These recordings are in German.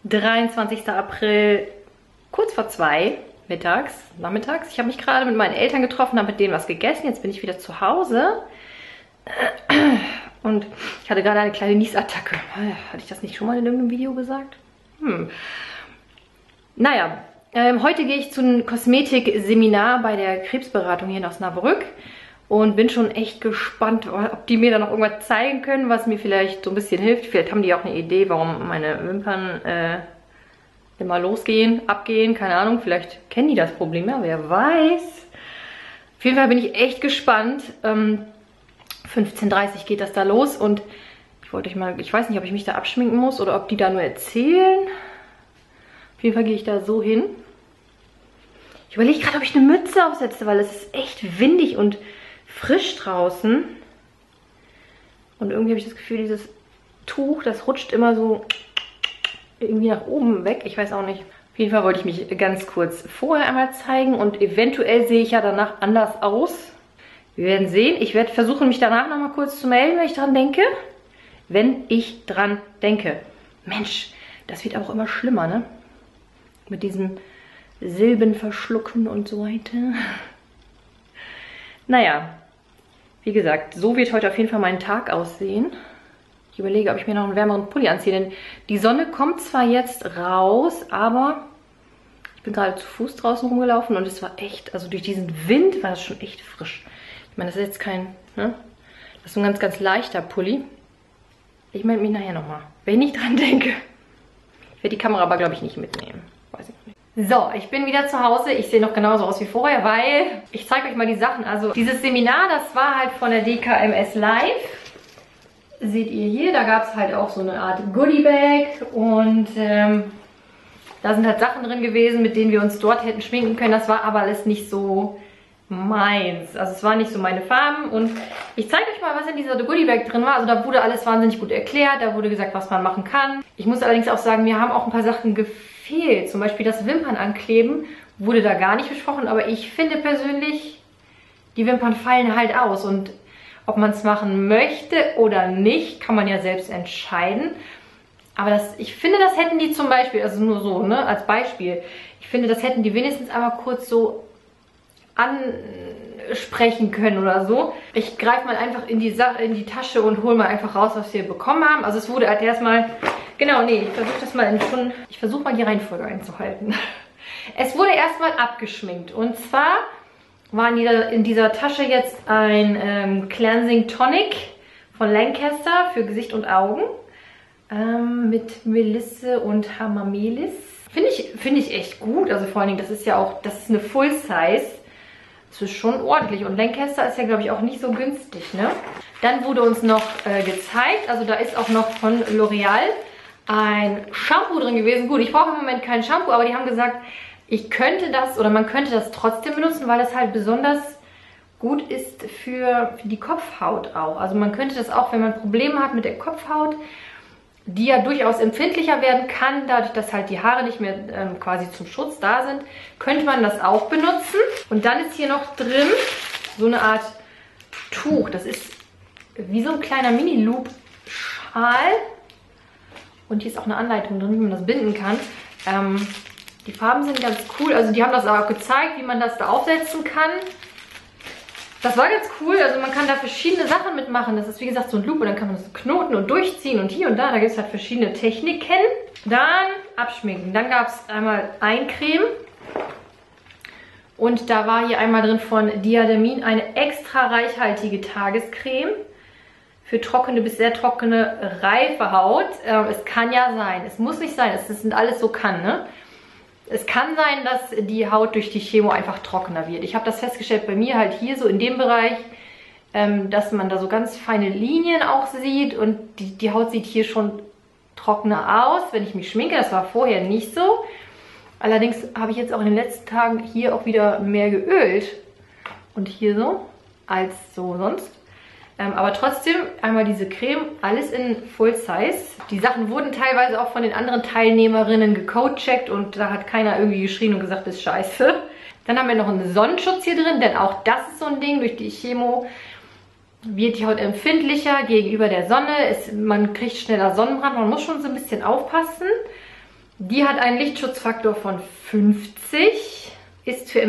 23. April, kurz vor 2, nachmittags. Ich habe mich gerade mit meinen Eltern getroffen, habe mit denen was gegessen. Jetzt bin ich wieder zu Hause. Und ich hatte gerade eine kleine Niesattacke. Hatte ich das nicht schon mal in irgendeinem Video gesagt? Naja, heute gehe ich zu einem Kosmetikseminar bei der Krebsberatung hier in Osnabrück. Und bin schon echt gespannt, ob die mir da noch irgendwas zeigen können, was mir vielleicht so ein bisschen hilft. Vielleicht haben die auch eine Idee, warum meine Wimpern immer abgehen, keine Ahnung. Vielleicht kennen die das Problem, ja, wer weiß. Auf jeden Fall bin ich echt gespannt. 15:30 Uhr geht das da los und ich weiß nicht, ob ich mich da abschminken muss oder ob die da nur erzählen. Auf jeden Fall gehe ich da so hin. Ich überlege gerade, ob ich eine Mütze aufsetze, weil es ist echt windig und frisch draußen. Und irgendwie habe ich das Gefühl, dieses Tuch, das rutscht immer so irgendwie nach oben weg. Ich weiß auch nicht. Auf jeden Fall wollte ich mich ganz kurz vorher einmal zeigen und eventuell sehe ich ja danach anders aus. Wir werden sehen. Ich werde versuchen, mich danach nochmal kurz zu melden, wenn ich dran denke. Wenn ich dran denke. Mensch, das wird auch immer schlimmer, ne? Mit diesem Silben verschlucken und so weiter. Naja, wie gesagt, so wird heute auf jeden Fall mein Tag aussehen. Ich überlege, ob ich mir noch einen wärmeren Pulli anziehe, denn die Sonne kommt zwar jetzt raus, aber ich bin gerade zu Fuß draußen rumgelaufen und es war echt, also durch diesen Wind war es schon echt frisch. Ich meine, das ist jetzt kein, ne? Das ist so ein ganz, ganz leichter Pulli. Ich melde mich nachher nochmal, wenn ich nicht dran denke. Ich werde die Kamera aber, glaube ich, nicht mitnehmen. Weiß ich nicht. So, ich bin wieder zu Hause. Ich sehe noch genauso aus wie vorher, weil ich zeige euch mal die Sachen. Also dieses Seminar, das war halt von der DKMS Live. Seht ihr hier, da gab es halt auch so eine Art Goodie-Bag und da sind halt Sachen drin gewesen, mit denen wir uns dort hätten schminken können. Das war aber alles nicht so meins. Also es waren nicht so meine Farben und ich zeige euch mal, was in dieser Goodie-Bag drin war. Also da wurde alles wahnsinnig gut erklärt, da wurde gesagt, was man machen kann. Ich muss allerdings auch sagen, mir haben auch ein paar Sachen gefehlt. Zum Beispiel das Wimpernankleben wurde da gar nicht besprochen, aber ich finde persönlich, die Wimpern fallen halt aus und ob man es machen möchte oder nicht, kann man ja selbst entscheiden. Aber ich finde, das hätten die zum Beispiel, also nur so, ne, als Beispiel, ich finde, das hätten die wenigstens einmal kurz so ansprechen können oder so. Ich greife mal einfach in die Tasche und hole mal einfach raus, was wir bekommen haben. Also es wurde halt erstmal, genau, nee, ich versuche mal die Reihenfolge einzuhalten. Es wurde erstmal abgeschminkt und zwar war in dieser Tasche jetzt ein Cleansing Tonic von Lancaster für Gesicht und Augen mit Melisse und Hamamelis. Finde ich echt gut, also vor allen Dingen, das ist eine Full Size. Das ist schon ordentlich und Lancaster ist ja, glaube ich, auch nicht so günstig, ne? Dann wurde uns noch gezeigt, also da ist auch noch von L'Oreal ein Shampoo drin gewesen. Gut, ich brauche im Moment kein Shampoo, aber die haben gesagt, man könnte das trotzdem benutzen, weil es halt besonders gut ist für die Kopfhaut auch. Also man könnte das auch, wenn man Probleme hat mit der Kopfhaut, die ja durchaus empfindlicher werden kann, dadurch, dass halt die Haare nicht mehr quasi zum Schutz da sind, könnte man das auch benutzen. Und dann ist hier noch drin so eine Art Tuch. Das ist wie so ein kleiner Mini-Loop-Schal. Und hier ist auch eine Anleitung drin, wie man das binden kann. Die Farben sind ganz cool. Also die haben das auch gezeigt, wie man das da aufsetzen kann. Das war ganz cool, also man kann da verschiedene Sachen mitmachen. Das ist wie gesagt so ein Loop und dann kann man das so knoten und durchziehen und hier und da. Da gibt es halt verschiedene Techniken. Dann abschminken. Dann gab es einmal Eincreme. Und da war hier einmal drin von Diademin eine extra reichhaltige Tagescreme für trockene bis sehr trockene, reife Haut. Es kann ja sein, es muss nicht sein, das sind alles so kann, ne? Es kann sein, dass die Haut durch die Chemo einfach trockener wird. Ich habe das festgestellt bei mir halt hier so in dem Bereich, dass man da so ganz feine Linien auch sieht und die Haut sieht hier schon trockener aus, wenn ich mich schminke. Das war vorher nicht so. Allerdings habe ich jetzt auch in den letzten Tagen hier auch wieder mehr geölt und hier so als so sonst. Aber trotzdem einmal diese Creme, alles in Full Size. Die Sachen wurden teilweise auch von den anderen Teilnehmerinnen gecodecheckt und da hat keiner irgendwie geschrien und gesagt, das ist scheiße. Dann haben wir noch einen Sonnenschutz hier drin, denn auch das ist so ein Ding. Durch die Chemo wird die Haut empfindlicher gegenüber der Sonne. Man kriegt schneller Sonnenbrand, man muss schon so ein bisschen aufpassen. Die hat einen Lichtschutzfaktor von 50. Ist für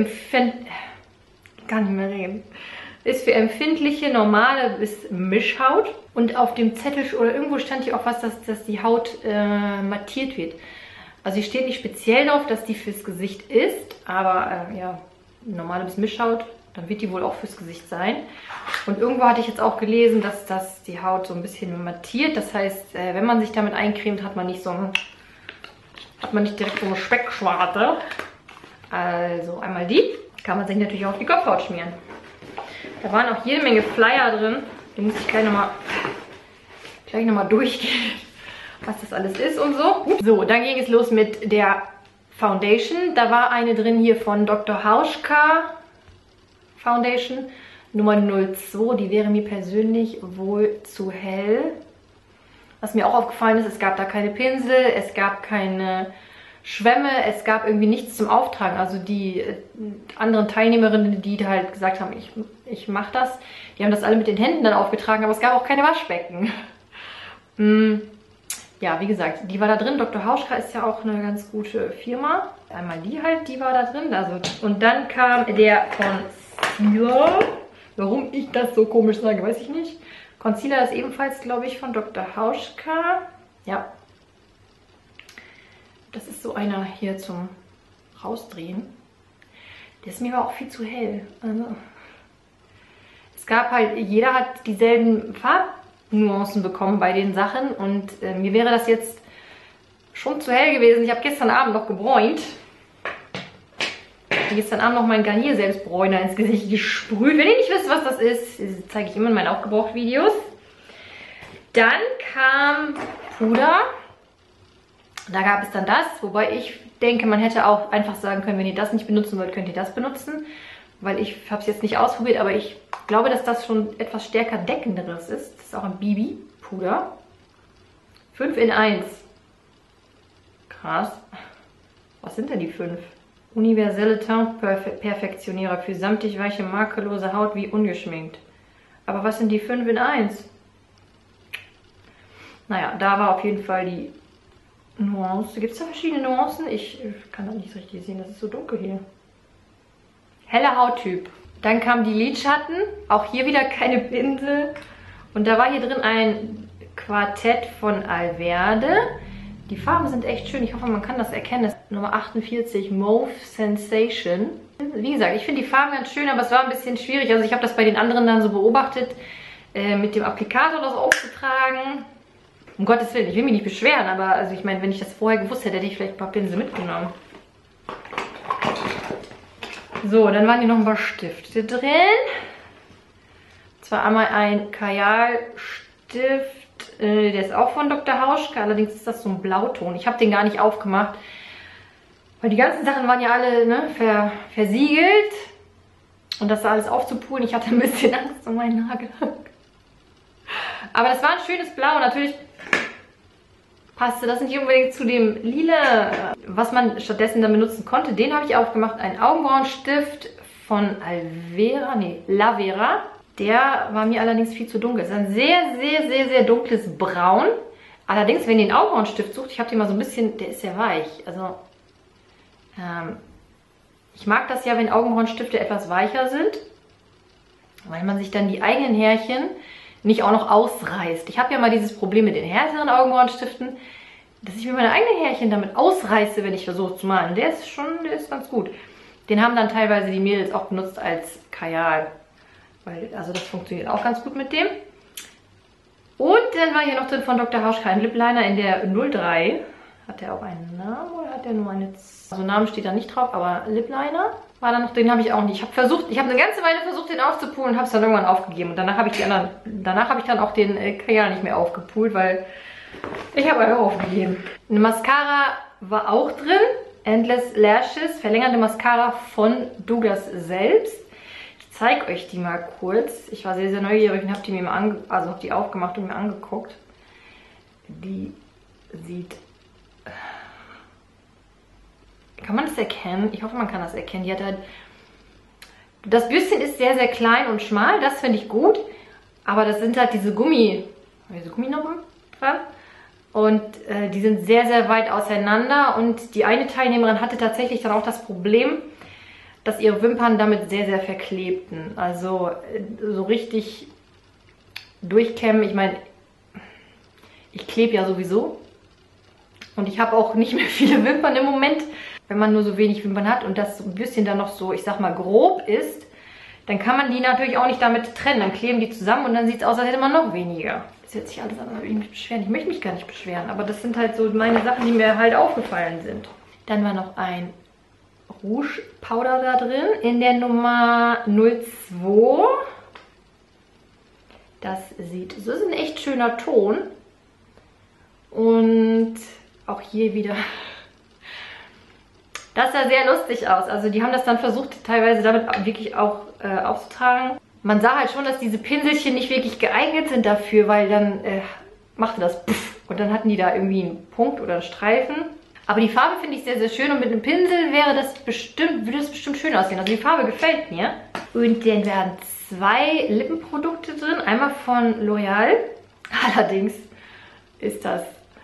empfindliche, normale bis Mischhaut. Und auf dem Zettel oder irgendwo stand hier auch was, dass die Haut mattiert wird. Also hier steht nicht speziell drauf, dass die fürs Gesicht ist, aber ja, normale bis Mischhaut, dann wird die wohl auch fürs Gesicht sein. Und irgendwo hatte ich jetzt auch gelesen, dass das die Haut so ein bisschen mattiert. Das heißt, wenn man sich damit eincremt, hat man nicht direkt so eine Speckschwarte. Also einmal die. Kann man sich natürlich auch auf die Kopfhaut schmieren. Da waren auch jede Menge Flyer drin. Die muss ich gleich nochmal durchgehen, was das alles ist und so. So, dann ging es los mit der Foundation. Da war eine drin hier von Dr. Hauschka Foundation. Nummer 02. Die wäre mir persönlich wohl zu hell. Was mir auch aufgefallen ist, es gab da keine Pinsel, es gab keine Schwämme, es gab irgendwie nichts zum Auftragen. Also die anderen Teilnehmerinnen, die halt gesagt haben, ich mache das, die haben das alle mit den Händen dann aufgetragen, aber es gab auch keine Waschbecken. Ja, wie gesagt, die war da drin. Dr. Hauschka ist ja auch eine ganz gute Firma. Einmal die halt, die war da drin. Also, und dann kam der Concealer. Warum ich das so komisch sage, weiß ich nicht. Concealer ist ebenfalls, glaube ich, von Dr. Hauschka. Ja. Das ist so einer hier zum Rausdrehen. Der ist mir aber auch viel zu hell. Also, es gab halt, jeder hat dieselben Farbnuancen bekommen bei den Sachen. Und mir wäre das jetzt schon zu hell gewesen. Ich habe gestern Abend noch gebräunt. Ich habe gestern Abend noch meinen Garnier Selbstbräuner ins Gesicht gesprüht. Wenn ihr nicht wisst, was das ist, das zeige ich immer in meinen Aufgebraucht-Videos. Dann kam Puder. Da gab es dann das, wobei ich denke, man hätte auch einfach sagen können, wenn ihr das nicht benutzen wollt, könnt ihr das benutzen. Weil ich habe es jetzt nicht ausprobiert, aber ich glaube, dass das schon etwas stärker deckenderes ist. Das ist auch ein BB-Puder. 5 in 1. Krass. Was sind denn die 5? Universelle Teint-Perfektionierer für samtig weiche, makellose Haut wie ungeschminkt. Aber was sind die 5 in 1? Naja, da war auf jeden Fall die Nuance. Gibt es da verschiedene Nuancen? Ich kann das nicht so richtig sehen, das ist so dunkel hier. Heller Hauttyp. Dann kam die Lidschatten. Auch hier wieder keine Pinsel. Und da war hier drin ein Quartett von Alverde. Die Farben sind echt schön. Ich hoffe, man kann das erkennen. Das ist Nummer 48, Mauve Sensation. Wie gesagt, ich finde die Farben ganz schön, aber es war ein bisschen schwierig. Also ich habe das bei den anderen dann so beobachtet, mit dem Applikator das aufzutragen. Um Gottes Willen, ich will mich nicht beschweren, aber also ich meine, wenn ich das vorher gewusst hätte, hätte ich vielleicht ein paar Pinsel mitgenommen. So, dann waren hier noch ein paar Stifte drin. Zwar einmal ein Kajalstift, der ist auch von Dr. Hauschka, allerdings ist das so ein Blauton. Ich habe den gar nicht aufgemacht, weil die ganzen Sachen waren ja alle versiegelt. Und das da alles aufzupulen, ich hatte ein bisschen Angst um meinen Nagel. Aber das war ein schönes Blau, natürlich passte das nicht unbedingt zu dem Lila, was man stattdessen dann benutzen konnte. Den habe ich aufgemacht, ein Augenbrauenstift von Lavera. Der war mir allerdings viel zu dunkel. Es ist ein sehr, sehr, sehr, sehr dunkles Braun. Allerdings, wenn ihr einen Augenbrauenstift sucht, ich habe den mal so ein bisschen, der ist sehr weich. Also, ich mag das ja, wenn Augenbrauenstifte etwas weicher sind, weil man sich dann die eigenen Härchen nicht auch noch ausreißt. Ich habe ja mal dieses Problem mit den härteren Augenbrauenstiften, dass ich mir meine eigenen Härchen damit ausreiße, wenn ich versuche zu malen. Der ist ganz gut. Den haben dann teilweise die Mädels auch benutzt als Kajal. Also das funktioniert auch ganz gut mit dem. Und dann war hier noch drin von Dr. Hauschka ein Lip Liner in der 03. Hat der auch einen Namen oder hat der nur eine... Also Namen steht da nicht drauf, aber Lip Liner war da noch, den habe ich auch nicht. Ich habe eine ganze Weile versucht, den aufzupulen und habe es dann irgendwann aufgegeben. Und danach habe ich dann auch den Kajal nicht mehr aufgepult, weil ich habe einfach aufgegeben. Eine Mascara war auch drin. Endless Lashes, verlängernde Mascara von Douglas selbst. Ich zeige euch die mal kurz. Ich war sehr, sehr neugierig und habe die mir mal habe die aufgemacht und mir angeguckt. Die sieht... Kann man das erkennen? Ich hoffe, man kann das erkennen. Die hat halt... Das Bürstchen ist sehr, sehr klein und schmal. Das finde ich gut. Aber das sind halt diese Gumminoppen dran. Und die sind sehr, sehr weit auseinander und die eine Teilnehmerin hatte tatsächlich dann auch das Problem, dass ihre Wimpern damit sehr, sehr verklebten. Also so richtig durchkämmen, ich meine, ich klebe ja sowieso und ich habe auch nicht mehr viele Wimpern im Moment. Wenn man nur so wenig Wimpern hat und das ein bisschen dann noch so, ich sag mal, grob ist, dann kann man die natürlich auch nicht damit trennen. Dann kleben die zusammen und dann sieht es aus, als hätte man noch weniger. Das hört sich alles an, als würde ich mich beschweren. Ich möchte mich gar nicht beschweren, aber das sind halt so meine Sachen, die mir halt aufgefallen sind. Dann war noch ein Rouge Powder da drin in der Nummer 02. Das ist ein echt schöner Ton. Und auch hier wieder... Das sah sehr lustig aus. Also die haben das dann versucht, teilweise damit wirklich auch aufzutragen. Man sah halt schon, dass diese Pinselchen nicht wirklich geeignet sind dafür, weil dann machte das puff und dann hatten die da irgendwie einen Punkt oder einen Streifen. Aber die Farbe finde ich sehr, sehr schön und mit einem Pinsel würde das bestimmt schön aussehen. Also die Farbe gefällt mir. Und dann werden 2 Lippenprodukte drin. Einmal von L'Oreal. Allerdings ist das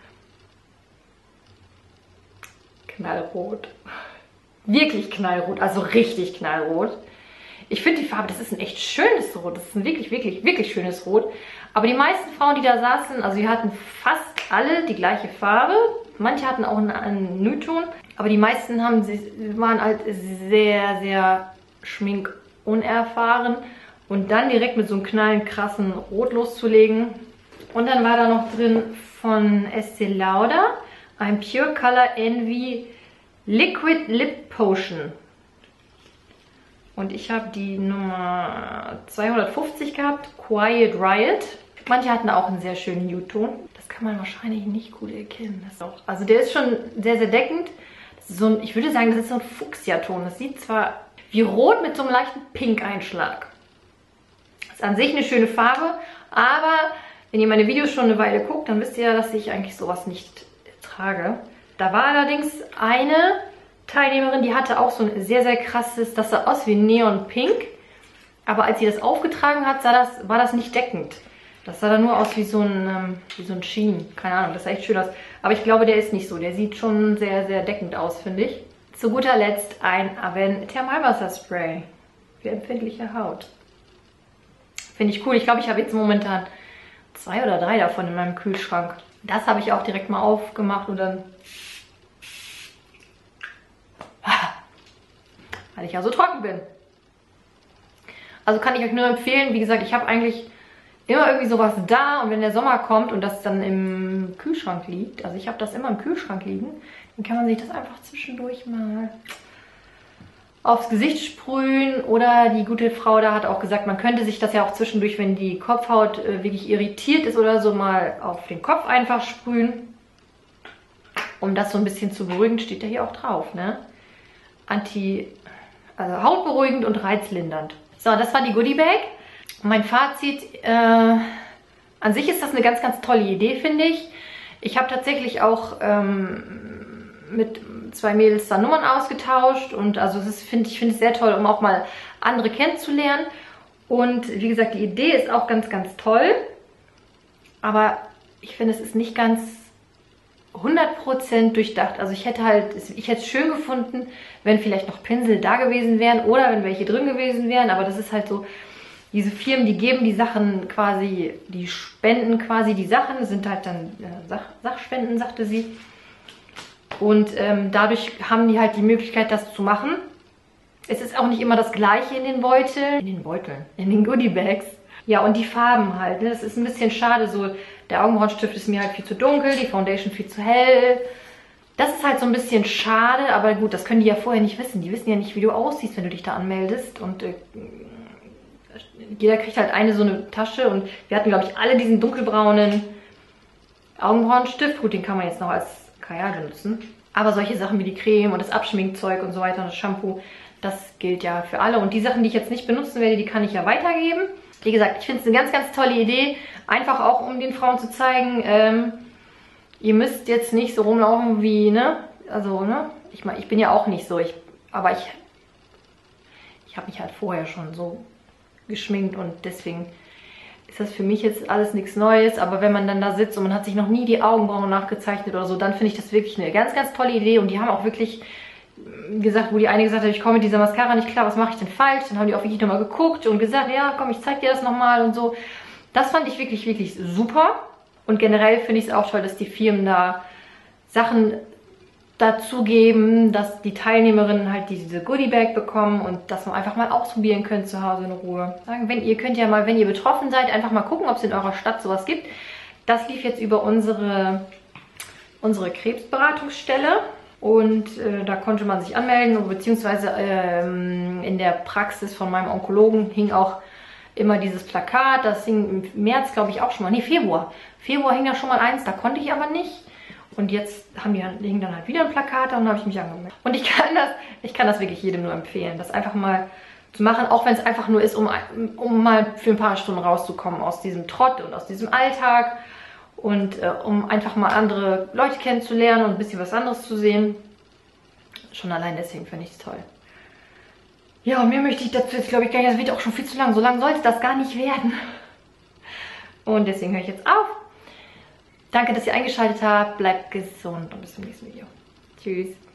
knallrot. Wirklich knallrot, also richtig knallrot. Ich finde die Farbe, das ist ein echt schönes Rot. Das ist ein wirklich, wirklich, wirklich schönes Rot. Aber die meisten Frauen, die da saßen, also die hatten fast alle die gleiche Farbe. Manche hatten auch einen Nude-Ton. Aber die meisten waren halt sehr, sehr schminkunerfahren. Und dann direkt mit so einem knallen, krassen Rot loszulegen. Und dann war da noch drin von Estée Lauder ein Pure Color Envy Liquid Lip Potion. Und ich habe die Nummer 250 gehabt, Quiet Riot. Manche hatten auch einen sehr schönen Nude-Ton. Das kann man wahrscheinlich nicht gut erkennen. Das ist auch, also der ist schon sehr, sehr deckend. Das ist so ein, ich würde sagen, das ist so ein Fuchsia-Ton. Das sieht zwar wie rot mit so einem leichten Pink-Einschlag. Das ist an sich eine schöne Farbe, aber wenn ihr meine Videos schon eine Weile guckt, dann wisst ihr ja, dass ich eigentlich sowas nicht trage. Da war allerdings eine Teilnehmerin, die hatte auch so ein sehr, sehr krasses, das sah aus wie Neon Pink. Aber als sie das aufgetragen hat, war das nicht deckend. Das sah dann nur aus wie so ein Sheen. Keine Ahnung, das sah echt schön aus. Aber ich glaube, der ist nicht so. Der sieht schon sehr, sehr deckend aus, finde ich. Zu guter Letzt ein Aven Thermalwasserspray für empfindliche Haut. Finde ich cool. Ich glaube, ich habe jetzt momentan 2 oder 3 davon in meinem Kühlschrank. Das habe ich auch direkt mal aufgemacht und dann... weil ich ja so trocken bin. Also kann ich euch nur empfehlen, wie gesagt, ich habe eigentlich immer irgendwie sowas da und wenn der Sommer kommt und das dann im Kühlschrank liegt, also ich habe das immer im Kühlschrank liegen, dann kann man sich das einfach zwischendurch mal aufs Gesicht sprühen oder die gute Frau da hat auch gesagt, man könnte sich das ja auch zwischendurch, wenn die Kopfhaut wirklich irritiert ist oder so, mal auf den Kopf einfach sprühen, um das so ein bisschen zu beruhigen, steht da hier auch drauf, ne? Also hautberuhigend und reizlindernd. So, das war die Goodie Bag. Mein Fazit, an sich ist das eine ganz, ganz tolle Idee, finde ich. Ich habe tatsächlich auch mit 2 Mädels da Nummern ausgetauscht und also ich finde es sehr toll, um auch mal andere kennenzulernen. Und wie gesagt, die Idee ist auch ganz, ganz toll. Aber ich finde, es ist nicht ganz 100% durchdacht. Also ich hätte es schön gefunden, wenn vielleicht noch Pinsel da gewesen wären oder wenn welche drin gewesen wären. Aber das ist halt so, diese Firmen, die geben die Sachen quasi, die spenden quasi die Sachen, sind halt dann Sachspenden, sagte sie. Und dadurch haben die halt die Möglichkeit, das zu machen. Es ist auch nicht immer das Gleiche in den Beuteln. In den Goodie Bags. Ja, und die Farben halt, ne? Das ist ein bisschen schade, so der Augenbrauenstift ist mir halt viel zu dunkel, die Foundation viel zu hell. Das ist halt so ein bisschen schade, aber gut, das können die ja vorher nicht wissen. Die wissen ja nicht, wie du aussiehst, wenn du dich da anmeldest. Und jeder kriegt halt so eine Tasche und wir hatten, glaube ich, alle diesen dunkelbraunen Augenbrauenstift. Gut, den kann man jetzt noch als Kajal benutzen. Aber solche Sachen wie die Creme und das Abschminkzeug und so weiter und das Shampoo, das gilt ja für alle. Und die Sachen, die ich jetzt nicht benutzen werde, die kann ich ja weitergeben. Wie gesagt, ich finde es eine ganz, ganz tolle Idee. Einfach auch, um den Frauen zu zeigen, ihr müsst jetzt nicht so rumlaufen wie, ne? Also, ne? Ich meine, ich bin ja auch nicht so. Aber ich habe mich halt vorher schon so geschminkt und deswegen ist das für mich jetzt alles nichts Neues. Aber wenn man dann da sitzt und man hat sich noch nie die Augenbrauen nachgezeichnet oder so, dann finde ich das wirklich eine ganz, ganz tolle Idee. Und die haben auch wirklich gesagt, wo die eine gesagt hat, ich komme mit dieser Mascara nicht klar, was mache ich denn falsch? Dann haben die auch wirklich nochmal geguckt und gesagt, ja komm, ich zeig dir das nochmal und so. Das fand ich wirklich, wirklich super. Und generell finde ich es auch toll, dass die Firmen da Sachen dazu geben, dass die Teilnehmerinnen halt diese Goodie-Bag bekommen und dass man einfach mal ausprobieren können zu Hause in Ruhe. Ihr könnt ja mal, wenn ihr betroffen seid, einfach mal gucken, ob es in eurer Stadt sowas gibt. Das lief jetzt über unsere Krebsberatungsstelle und da konnte man sich anmelden, beziehungsweise in der Praxis von meinem Onkologen hing auch immer dieses Plakat. Das hing im März, glaube ich, auch schon mal. Nee, Februar. Februar hing da schon mal eins, da konnte ich aber nicht. Und jetzt hingen dann halt wieder ein Plakat, und habe ich mich angemeldet. Und ich kann das wirklich jedem nur empfehlen, das einfach mal zu machen, auch wenn es einfach nur ist, um mal für ein paar Stunden rauszukommen aus diesem Trott und aus diesem Alltag und um einfach mal andere Leute kennenzulernen und ein bisschen was anderes zu sehen. Schon allein deswegen finde ich es toll. Ja, und mehr möchte ich dazu jetzt, glaube ich, gar nicht. Das wird auch schon viel zu lang. So lang sollte das gar nicht werden. Und deswegen höre ich jetzt auf. Danke, dass ihr eingeschaltet habt. Bleibt gesund und bis zum nächsten Video. Tschüss.